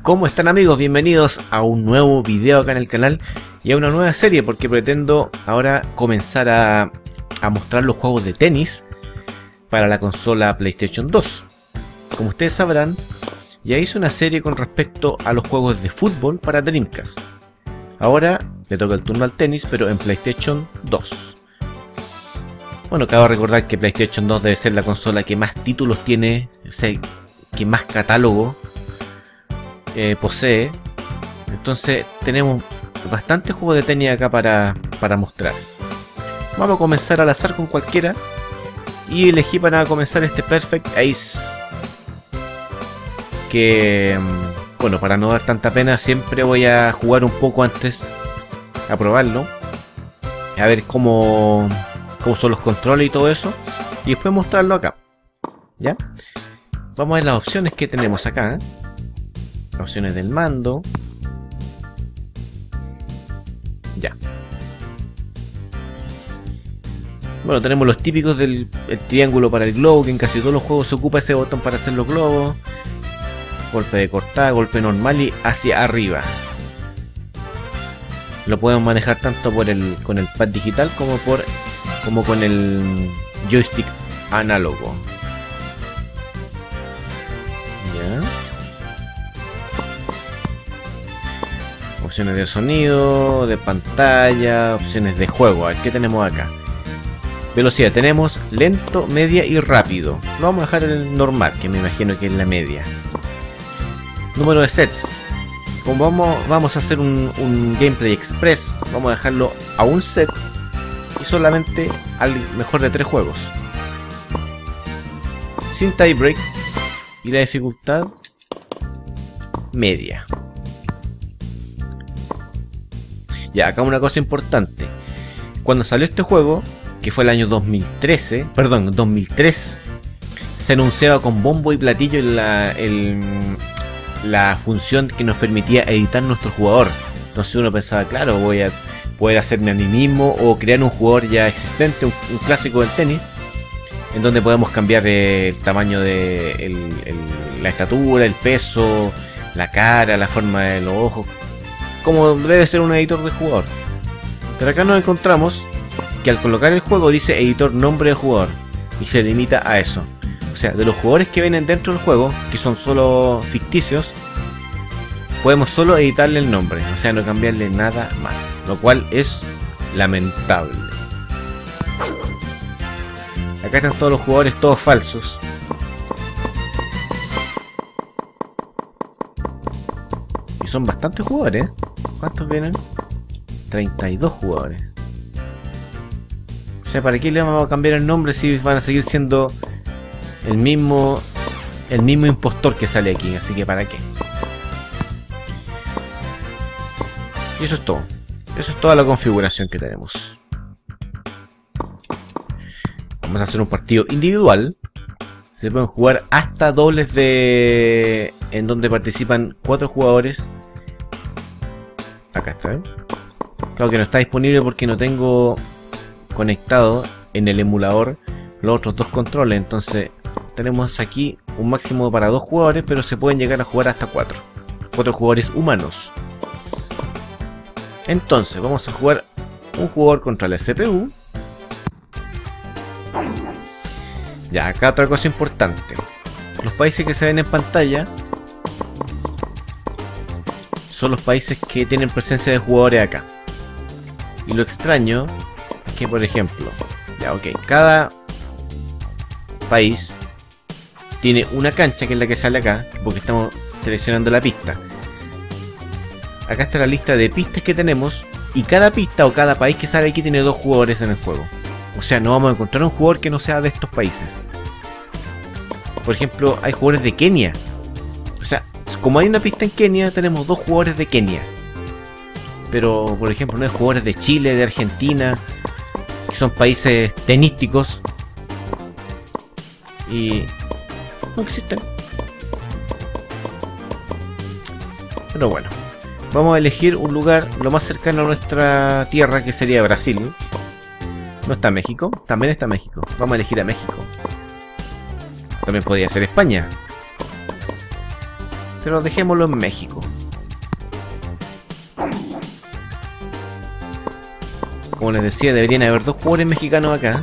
¿Cómo están, amigos? Bienvenidos a un nuevo video acá en el canal y a una nueva serie, porque pretendo ahora comenzar a mostrar los juegos de tenis para la consola PlayStation 2. Como ustedes sabrán, ya hice una serie con respecto a los juegos de fútbol para Dreamcast. Ahora le toca el turno al tenis, pero en PlayStation 2. Bueno, cabe recordar que PlayStation 2 debe ser la consola que más títulos tiene, o sea, que más catálogo posee. Entonces tenemos bastantes juegos de tenis acá para mostrar. Vamos a comenzar al azar con cualquiera y elegí para comenzar este Perfect Ace, que bueno, para no dar tanta pena siempre voy a jugar un poco antes, a probarlo, a ver cómo son los controles y todo eso, y después mostrarlo acá. ¿Ya? Vamos a ver las opciones que tenemos acá, opciones del mando. Ya. Bueno, tenemos los típicos del triángulo para el globo, que en casi todos los juegos se ocupa ese botón para hacer los globos. Golpe de cortada, golpe normal y hacia arriba. Lo podemos manejar tanto con el pad digital como con el joystick análogo. Ya. Opciones de sonido, de pantalla, opciones de juego. A ver, ¿qué tenemos acá? Velocidad, tenemos lento, media y rápido. Lo vamos a dejar en el normal, que me imagino que es la media. Número de sets. Como vamos a hacer un gameplay express, vamos a dejarlo a un set y solamente al mejor de 3 juegos. Sin tiebreak y la dificultad media. Ya, acá una cosa importante. Cuando salió este juego, que fue el año 2003, se anunciaba con bombo y platillo la función que nos permitía editar nuestro jugador. Entonces uno pensaba, claro, voy a poder hacerme a mí mismo o crear un jugador ya existente, un clásico del tenis, en donde podemos cambiar el tamaño de la estatura, el peso, la cara, la forma de los ojos, como debe ser un editor de jugador. Pero acá nos encontramos que al colocar el juego dice editor nombre de jugador y se limita a eso. O sea, de los jugadores que vienen dentro del juego, que son solo ficticios, podemos solo editarle el nombre, o sea, no cambiarle nada más, lo cual es lamentable. Acá están todos los jugadores, todos falsos. Y son bastantes jugadores, ¿eh? ¿Cuántos vienen? 32 jugadores. O sea, ¿para qué le vamos a cambiar el nombre si van a seguir siendo el mismo impostor que sale aquí? Así que ¿para qué? Y eso es todo. Eso es toda la configuración que tenemos. Vamos a hacer un partido individual. Se pueden jugar hasta dobles en donde participan 4 jugadores. Acá está, ¿eh? Claro que no está disponible porque no tengo conectado en el emulador los otros 2 controles. Entonces tenemos aquí un máximo para 2 jugadores, pero se pueden llegar a jugar hasta 4 jugadores humanos. Entonces vamos a jugar un jugador contra la CPU. Ya, acá otra cosa importante. Los países que se ven en pantalla son los países que tienen presencia de jugadores acá. Y lo extraño es que, por ejemplo, ya, ok, cada país tiene una cancha, que es la que sale acá, porque estamos seleccionando la pista. Acá está la lista de pistas que tenemos, y cada pista o cada país que sale aquí tiene 2 jugadores en el juego. O sea, no vamos a encontrar un jugador que no sea de estos países. Por ejemplo, hay jugadores de Kenia. O sea, como hay una pista en Kenia, tenemos 2 jugadores de Kenia. Pero, por ejemplo, no hay jugadores de Chile, de Argentina, que son países tenísticos. Y no existen. Pero bueno, vamos a elegir un lugar lo más cercano a nuestra tierra, que sería Brasil. ¿No está México? También está México. Vamos a elegir a México. También podría ser España. Pero dejémoslo en México. Como les decía, deberían haber 2 jugadores mexicanos acá.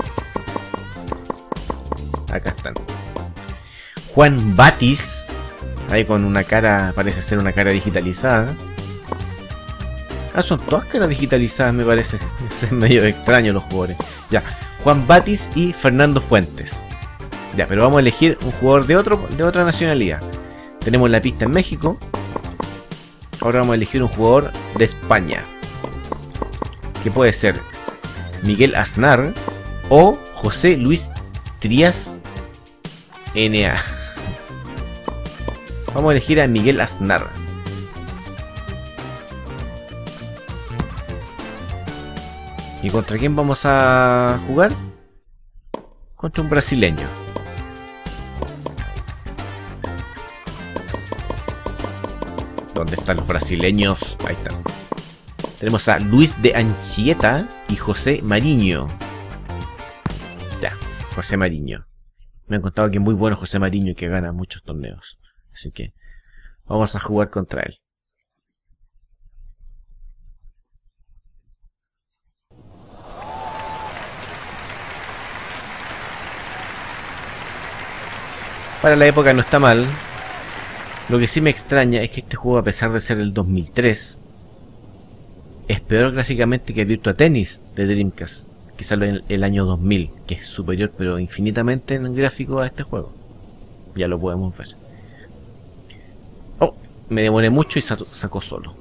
Acá están. Juan Batis. Ahí con una cara, parece ser una cara digitalizada. Ah, son todas caras digitalizadas, me parece. Es medio extraño los jugadores. Ya, Juan Batis y Fernando Fuentes. Ya, pero vamos a elegir un jugador de otra nacionalidad. Tenemos la pista en México. Ahora vamos a elegir un jugador de España. Que puede ser Miguel Aznar o José Luis Trías N.A. Vamos a elegir a Miguel Aznar. ¿Y contra quién vamos a jugar? Contra un brasileño. ¿Dónde están los brasileños? Ahí están. Tenemos a Luis de Anchieta y José Mariño. Ya, José Mariño. Me han contado que es muy bueno José Mariño y que gana muchos torneos. Así que vamos a jugar contra él. Para la época no está mal. Lo que sí me extraña es que este juego, a pesar de ser el 2003, es peor gráficamente que Virtua Tennis de Dreamcast, que salió en el año 2000, que es superior pero infinitamente en gráfico a este juego. Ya lo podemos ver. Oh, me demoré mucho y sacó solo.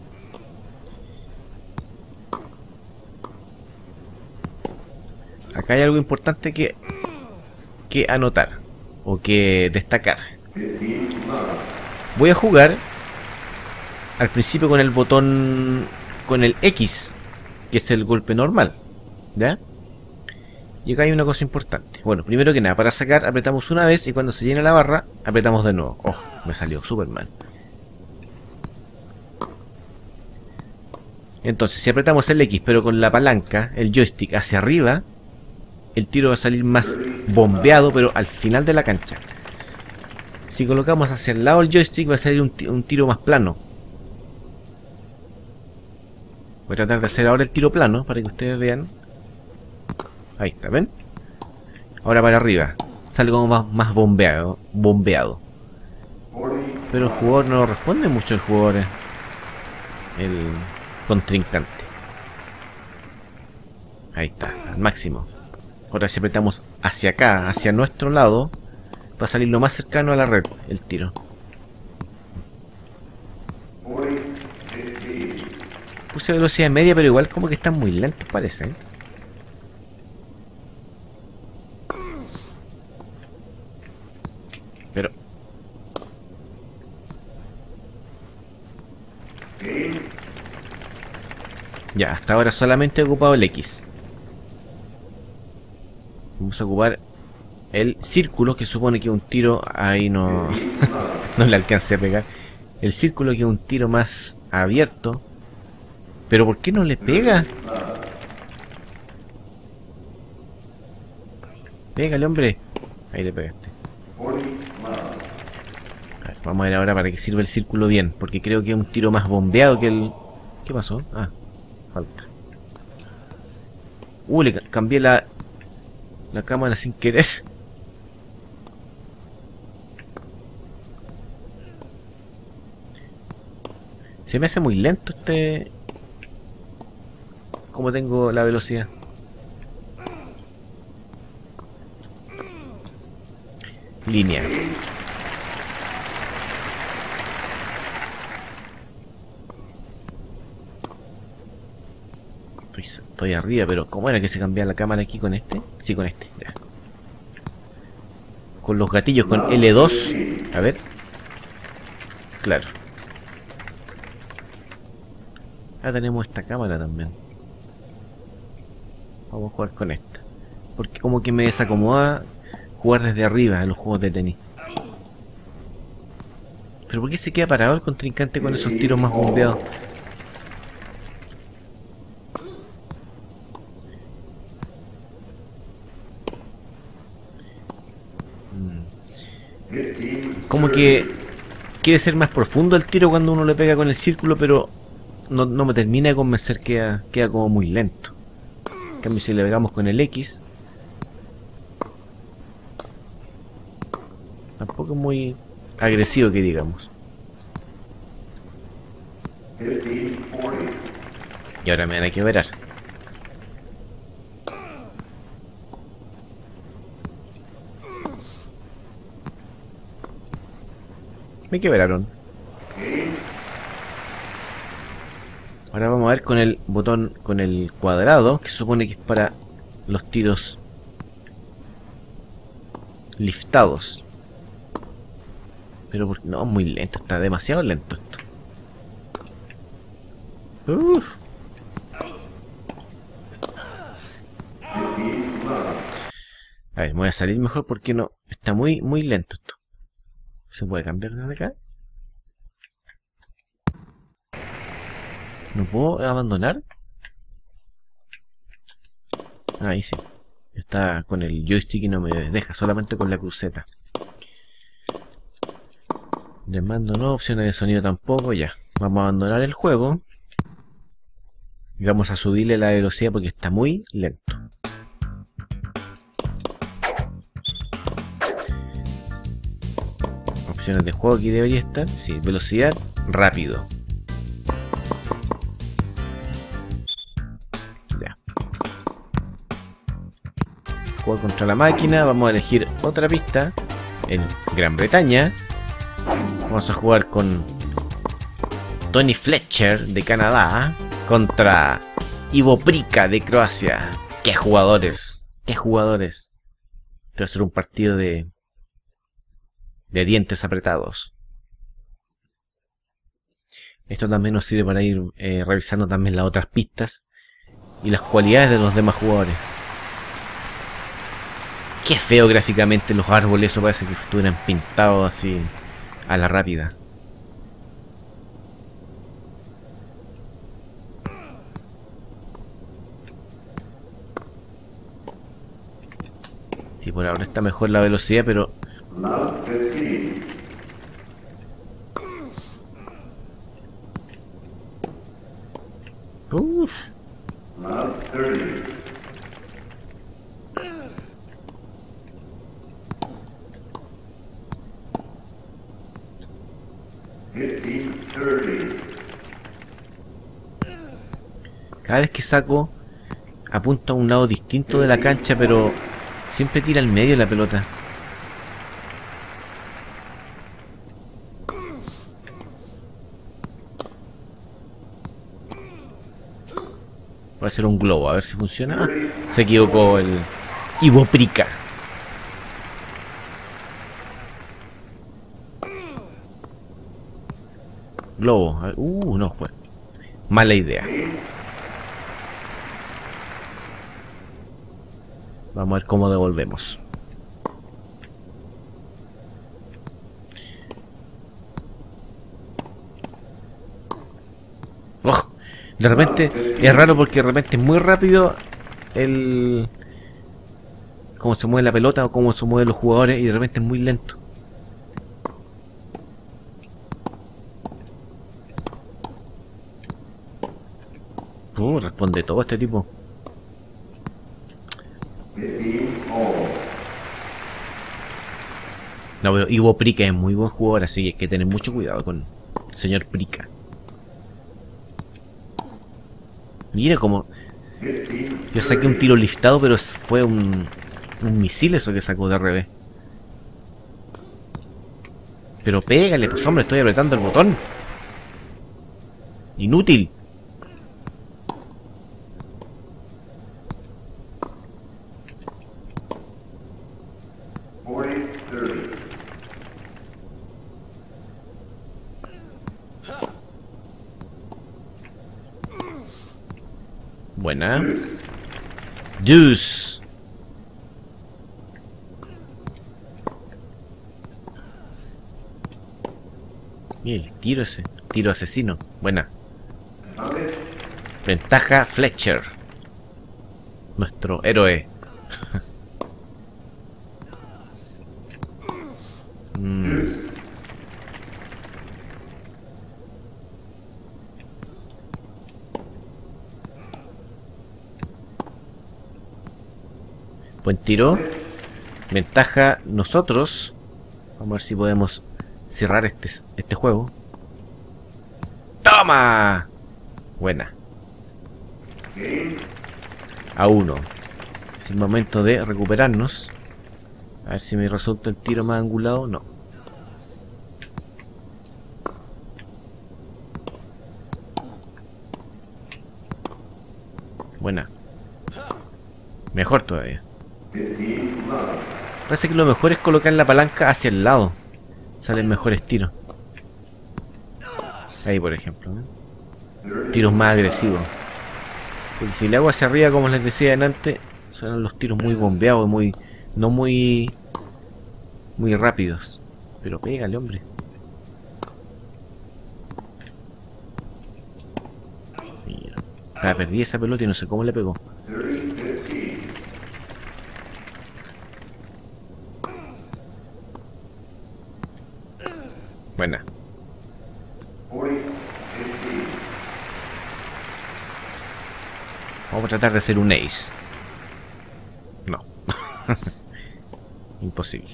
Acá hay algo importante que anotar o que destacar. Voy a jugar al principio con el botón, con el X, que es el golpe normal, ¿ya? Y acá hay una cosa importante. Bueno, primero que nada, para sacar apretamos una vez y cuando se llena la barra apretamos de nuevo. Oh, me salió súper mal. Entonces, si apretamos el X pero con la palanca, el joystick hacia arriba, el tiro va a salir más bombeado, pero al final de la cancha. Si colocamos hacia el lado el joystick va a salir un tiro más plano. Voy a tratar de hacer ahora el tiro plano para que ustedes vean. Ahí está, ¿ven? Ahora para arriba. Sale como más bombeado. Pero el jugador no responde mucho, el jugador. El contrincante. Ahí está, al máximo. Ahora si apretamos hacia acá, hacia nuestro lado, va a salir lo más cercano a la red, el tiro. Puse velocidad media, pero igual como que están muy lentos, parece. Pero... ya, hasta ahora solamente he ocupado el X. Vamos a ocupar el círculo, que supone que un tiro... ahí no... no le alcance a pegar. El círculo, que es un tiro más abierto. ¿Pero por qué no le pega? Pégale, hombre. Ahí le pegaste. A ver, vamos a ver ahora para qué sirve el círculo bien. Porque creo que es un tiro más bombeado que el... ¿qué pasó? Ah, falta. Le cambié la cámara sin querer. Se me hace muy lento este... como tengo la velocidad. Línea. Estoy arriba, pero ¿cómo era que se cambiaba la cámara aquí con este? Sí, con este, ya. Con los gatillos, con L2. A ver. Claro. Ah, tenemos esta cámara también. Vamos a jugar con esta. Porque como que me desacomoda jugar desde arriba en los juegos de tenis. ¿Pero por qué se queda parado el contrincante con esos tiros más bombeados? Como que quiere ser más profundo el tiro cuando uno le pega con el círculo, pero no me termina de convencer, queda como muy lento. En cambio, si le pegamos con el X, tampoco es muy agresivo que digamos. Y ahora me van a quebrar. Me quebraron. Ahora vamos a ver con el botón, con el cuadrado, que se supone que es para los tiros liftados. Pero no, muy lento, está demasiado lento esto. Uff. A ver, me voy a salir mejor porque no, está muy lento esto. ¿Se puede cambiar desde acá? ¿No puedo abandonar? Ahí sí. Está con el joystick y no me deja, solamente con la cruceta. De mando no, opciones de sonido tampoco, ya. Vamos a abandonar el juego. Y vamos a subirle la velocidad porque está muy lento. Opciones de juego aquí debería estar. Sí, velocidad, rápido. Ya. Juego contra la máquina. Vamos a elegir otra pista. En Gran Bretaña. Vamos a jugar con Tony Fletcher de Canadá contra Ivo Prica de Croacia. ¡Qué jugadores! ¡Qué jugadores! Va a ser un partido de dientes apretados. Esto también nos sirve para ir revisando también las otras pistas y las cualidades de los demás jugadores. Qué feo gráficamente los árboles, eso parece que estuvieran pintados así a la rápida. Sí, por ahora está mejor la velocidad, pero uff. Cada vez que saco apunta a un lado distinto de la cancha, pero siempre tira al medio la pelota. Voy a hacer un globo, a ver si funciona. Ah, se equivocó el Ivo Prica. Globo. No fue. Mala idea. Vamos a ver cómo devolvemos. ¡Oh! De repente es raro porque de repente es muy rápido el cómo se mueve la pelota o cómo se mueven los jugadores y de repente es muy lento. Responde todo este tipo. No, pero Ivo Prica es muy buen jugador, así que hay que tener mucho cuidado con el señor Prica. Mira como yo saqué un tiro liftado, pero fue un misil eso que sacó de revés. Pero pégale, pues hombre, estoy apretando el botón. Inútil. Buena. Deuce. Y el tiro ese. Tiro asesino. Buena. Ventaja Fletcher. Nuestro héroe. Buen tiro. Ventaja nosotros. Vamos a ver si podemos cerrar este juego. ¡Toma! Buena. A 1. Es el momento de recuperarnos. A ver si me resulta el tiro más angulado. No. Buena. Mejor todavía. Parece que lo mejor es colocar la palanca hacia el lado. Salen mejores tiros. Ahí por ejemplo, ¿eh? Tiros más agresivos. Porque si le hago hacia arriba, como les decía antes, suenan los tiros muy bombeados, no muy rápidos. Pero pégale, hombre. Mira. Ah, perdí esa pelota y no sé cómo le pegó. Buena. Vamos a tratar de hacer un ace. No. Imposible.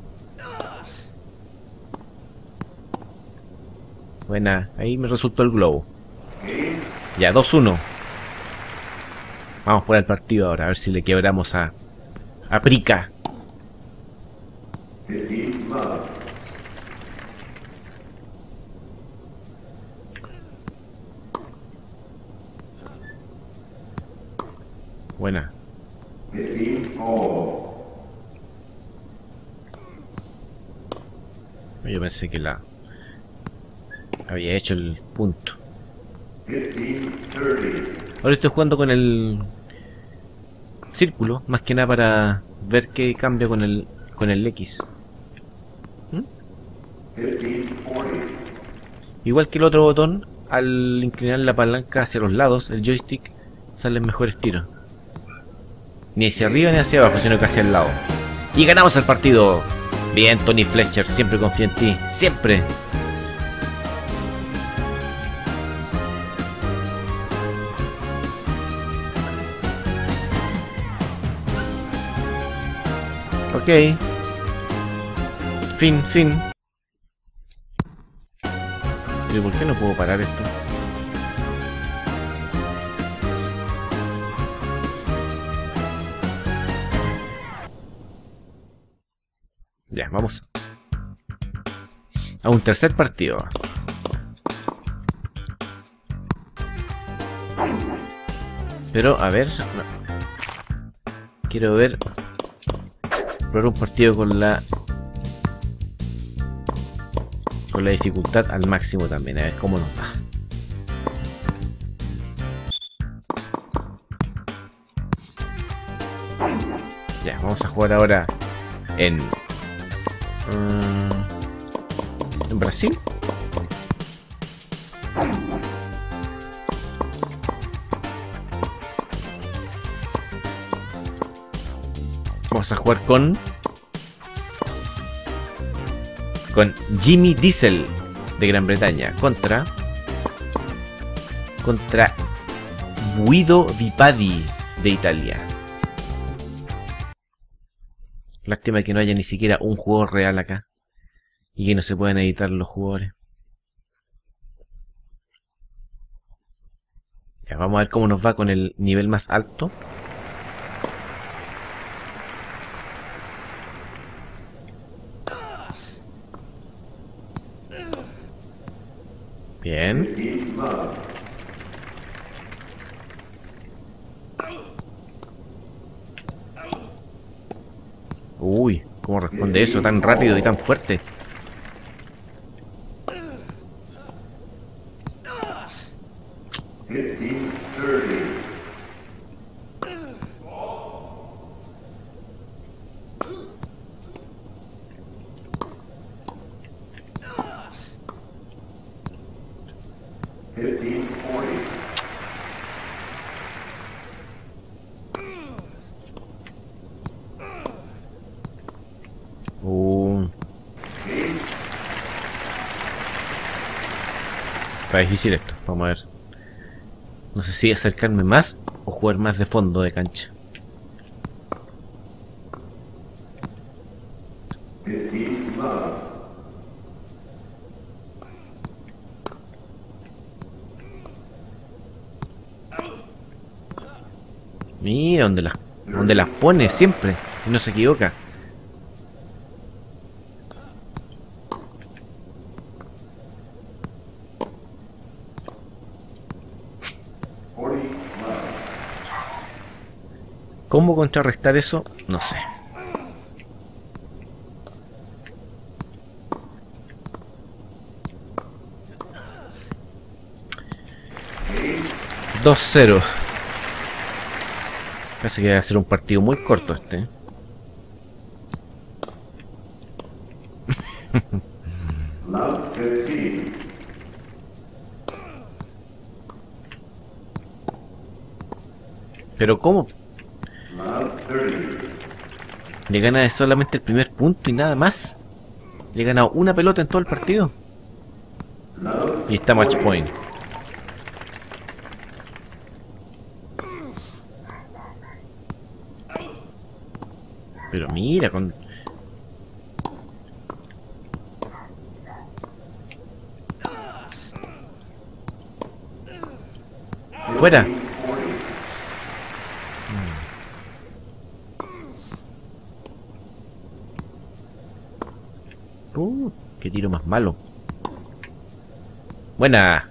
Buena. Ahí me resultó el globo. Ya, 2-1. Vamos por el partido ahora. A ver si le quebramos a Prica. Buena. Yo pensé que la había hecho el punto. Ahora estoy jugando con el círculo, más que nada para ver qué cambia con el X. Igual que el otro botón, al inclinar la palanca hacia los lados, el joystick, salen mejores tiros. Ni hacia arriba ni hacia abajo, sino que hacia el lado. Y ganamos el partido. Bien, Tony Fletcher, siempre confío en ti. Siempre. Ok. Fin. ¿Y por qué no puedo parar esto? Ya, vamos a un tercer partido. Pero, a ver, no. Quiero ver. Probar un partido con la dificultad al máximo también. A ver cómo nos va. Ya, vamos a jugar ahora en Brasil. Vamos a jugar con Jimmy Diesel de Gran Bretaña contra Guido Vipadi de Italia. Lástima que no haya ni siquiera un jugador real acá y que no se puedan editar los jugadores. Ya, vamos a ver cómo nos va con el nivel más alto. Bien. Uy, ¿cómo responde eso tan rápido y tan fuerte? Está difícil esto, vamos a ver. No sé si acercarme más o jugar más de fondo de cancha. Mira donde las pone siempre y no se equivoca. ¿Cómo contrarrestar eso? No sé. ...2-0... Parece que va a ser un partido muy corto este. Pero ¿cómo? Le gana solamente el primer punto y nada más. Le he ganado una pelota en todo el partido. Y está match point. Pero mira, con... ¡Fuera! ¡Qué tiro más malo! ¡Buena!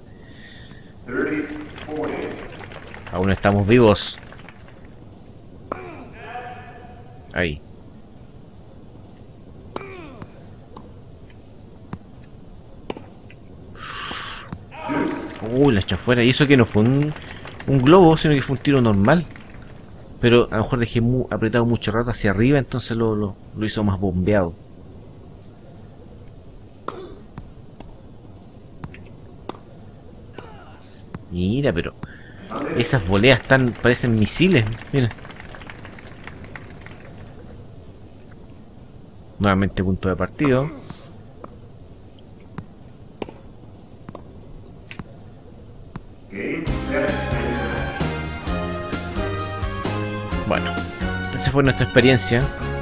Aún estamos vivos. Ahí. La echó fuera. Y eso que no fue un globo, sino que fue un tiro normal. Pero a lo mejor dejé apretado mucho rato hacia arriba, entonces lo hizo más bombeado. Mira, pero esas voleas parecen misiles. Mira. Nuevamente punto de partido. Bueno, esa fue nuestra experiencia.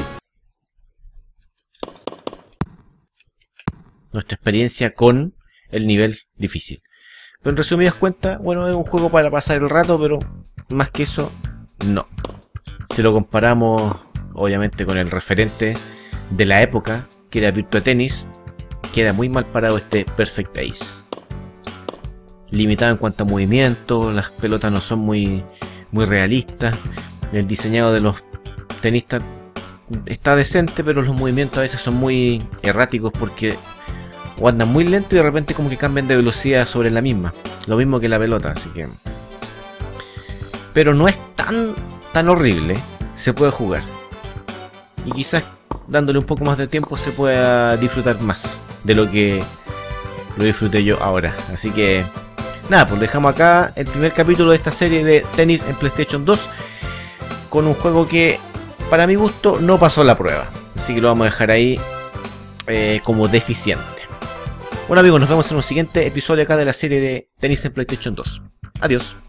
Nuestra experiencia con el nivel difícil. Pero en resumidas cuentas, bueno, es un juego para pasar el rato, pero más que eso, no. Si lo comparamos, obviamente, con el referente de la época, que era Virtua Tennis, queda muy mal parado este Perfect Ace. Limitado en cuanto a movimiento, las pelotas no son muy realistas, el diseñado de los tenistas está decente, pero los movimientos a veces son muy erráticos porque o andan muy lento y de repente como que cambian de velocidad sobre la misma, lo mismo que la pelota, así que... Pero no es tan horrible, se puede jugar. Y quizás dándole un poco más de tiempo se pueda disfrutar más de lo que lo disfruté yo ahora. Así que nada, pues dejamos acá el primer capítulo de esta serie de tenis en PlayStation 2 con un juego que para mi gusto no pasó la prueba, así que lo vamos a dejar ahí como deficiente. Bueno amigos, nos vemos en un siguiente episodio acá de la serie de tenis en PlayStation 2. Adiós.